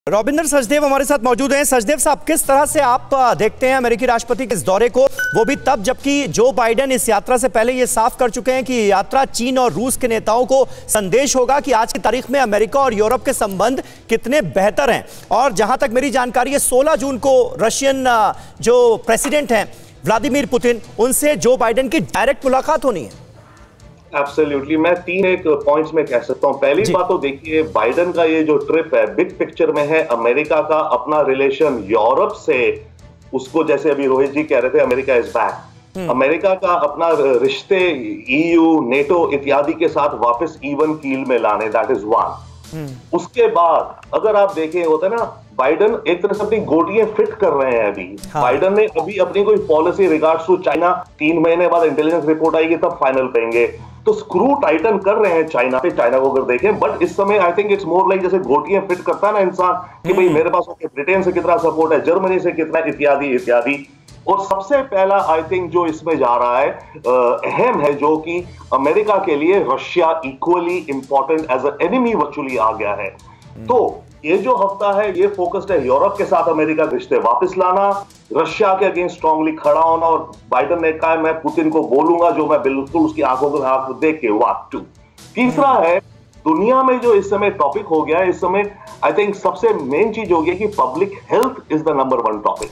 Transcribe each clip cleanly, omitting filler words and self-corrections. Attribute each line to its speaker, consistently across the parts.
Speaker 1: रॉबिंदर सचदेव हमारे साथ मौजूद हैं। सचदेव साहब, किस तरह से आप देखते हैं अमेरिकी राष्ट्रपति के इस दौरे को, वो भी तब जबकि जो बाइडेन इस यात्रा से पहले ये साफ कर चुके हैं कि यात्रा चीन और रूस के नेताओं को संदेश होगा कि आज की तारीख में अमेरिका और यूरोप के संबंध कितने बेहतर हैं। और जहां तक मेरी जानकारी है 16 जून को रशियन जो प्रेसिडेंट हैं व्लादिमीर पुतिन, उनसे जो बाइडेन की डायरेक्ट मुलाकात होनी है।
Speaker 2: एब्सोल्युटली, मैं एक पॉइंट्स में कह सकता हूं। पहली बात तो देखिए, बाइडेन का ये जो ट्रिप है बिग पिक्चर में है अमेरिका का अपना रिलेशन यूरोप से, उसको जैसे अभी रोहित जी कह रहे थे अमेरिका इज बैक, अमेरिका का अपना रिश्ते ईयू, नेटो इत्यादि के साथ वापस इवन कील में लाने, दैट इज वन। उसके बाद अगर आप देखें, होता है ना, बाइडेन एक तरह से अपनी गोटियां फिट कर रहे हैं अभी। बाइडेन ने अभी अपनी कोई पॉलिसी रिगार्ड्स टू चाइना 3 महीने बाद इंटेलिजेंस रिपोर्ट आएगी तब फाइनल करेंगे, तो स्क्रू टाइटन कर रहे हैं चाइना पे। चाइना को अगर देखें, बट इस समय I think it's more like जैसे गोटियां फिट करता है ना इंसान कि भाई मेरे पास ब्रिटेन से कितना सपोर्ट है, जर्मनी से कितना, इत्यादि इत्यादि। और सबसे पहला आई थिंक जो इसमें जा रहा है अहम है, जो कि अमेरिका के लिए Russia equally important as an enemy virtually आ गया है। तो ये जो हफ्ता है ये फोकस्ड है यूरोप के साथ अमेरिका के रिश्ते वापस लाना, रशिया के अगेंस्ट स्ट्रांगली खड़ा होना, और बाइडेन ने कहा मैं पुतिन को बोलूंगा जो मैं बिल्कुल उसकी आंखों को आंख देख के वाट टू। तीसरा है, दुनिया में जो इस समय टॉपिक हो गया है, इस समय आई थिंक सबसे मेन चीज हो गई कि public health is the number 1 topic,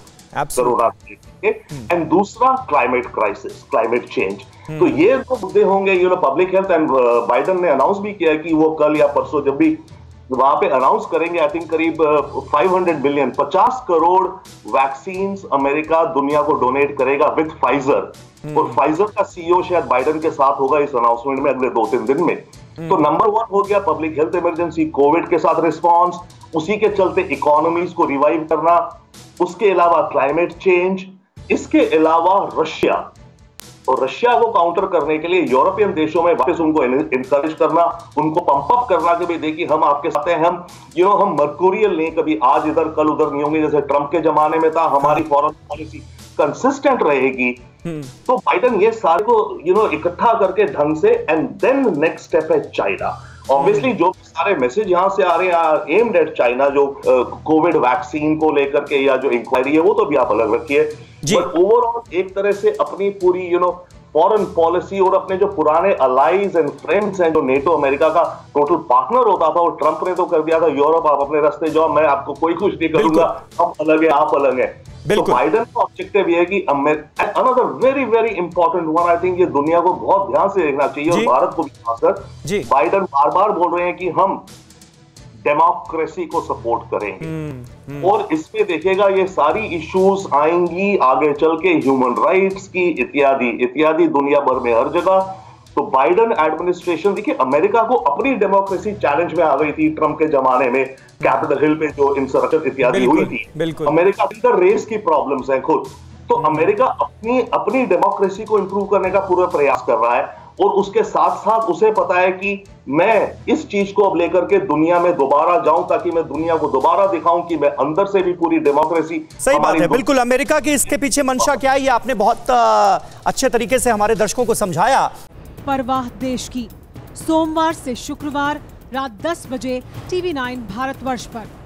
Speaker 2: and दूसरा क्लाइमेट क्राइसिस, क्लाइमेट चेंज। तो ये दो मुद्दे होंगे, पब्लिक हेल्थ। एंड बाइडेन ने अनाउंस भी किया कि वो कल या परसों जब भी वहां पे अनाउंस करेंगे, आई थिंक करीब 500 बिलियन 50 करोड़ वैक्सीन अमेरिका दुनिया को डोनेट करेगा विद फाइजर। और फाइजर का सीईओ शायद बाइडेन के साथ होगा इस अनाउंसमेंट में अगले 2-3 दिन में। तो नंबर 1 हो गया पब्लिक हेल्थ इमरजेंसी, कोविड के साथ रिस्पॉन्स, उसी के चलते इकोनॉमीज को रिवाइव करना, उसके अलावा क्लाइमेट चेंज, इसके अलावा रशिया। और रशिया को काउंटर करने के लिए यूरोपियन देशों में वापस उनको इनकरेज करना, उनको पंप अप करना कि भाई देखिए हम आपके साथ हैं, हम मर्कुरियल नहीं, कभी आज इधर कल उधर नहीं होंगे जैसे ट्रंप के जमाने में था। हमारी फॉरेन पॉलिसी कंसिस्टेंट रहेगी। तो बाइडेन ये सारे को इकट्ठा करके ढंग से, एंड देन नेक्स्ट स्टेप है चाइना। ऑब्वियसली जो सारे मैसेज यहां से आ रहे हैं एम्ड एट चाइना, जो कोविड वैक्सीन को लेकर के या जो इंक्वायरी है वो तो भी आप अलग रखिए, बट ओवरऑल एक तरह से अपनी पूरी फॉरेन पॉलिसी और अपने जो पुराने अलाइज एंड फ्रेंड्स हैं, जो नेटो अमेरिका का टोटल पार्टनर होता था, और ट्रंप ने तो कर दिया था यूरोप आप अपने रास्ते जाओ, मैं आपको कोई कुछ नहीं करूंगा, हम अलग है आप अलग है। तो बाइडेन का ऑब्जेक्टिव ये है कि another very very important one, I think ये दुनिया को बहुत ध्यान से देखना चाहिए और भारत को भी खासकर। बाइडेन बार बार बोल रहे हैं कि हम डेमोक्रेसी को सपोर्ट करेंगे, और इसमें देखिएगा ये सारी इश्यूज आएंगी आगे चल के, ह्यूमन राइट्स की इत्यादि इत्यादि, दुनिया भर में हर जगह। तो बाइडेन एडमिनिस्ट्रेशन देखिए अमेरिका को अपनी डेमोक्रेसी चैलेंज में आ गई थी ट्रंप के जमाने में, कैपिटल हिल पे जो इंसर्जन इत्यादि हुई थी। अमेरिका के अंदर रेस की प्रॉब्लम्स हैं खुद, तो अमेरिका अपनी डेमोक्रेसी को इंप्रूव करने का पूरा प्रयास कर रहा है, और उसके साथ साथ उसे पता है कि मैं इस चीज को अब लेकर के दुनिया में दोबारा जाऊं, ताकि मैं दुनिया को दोबारा दिखाऊं कि मैं अंदर से भी पूरी डेमोक्रेसी।
Speaker 1: सही बात है, बिल्कुल। अमेरिका की इसके पीछे मंशा क्या है ये आपने बहुत अच्छे तरीके से हमारे दर्शकों को समझाया।
Speaker 3: परवाह देश की, सोमवार से शुक्रवार रात 10 बजे TV9 भारतवर्ष पर।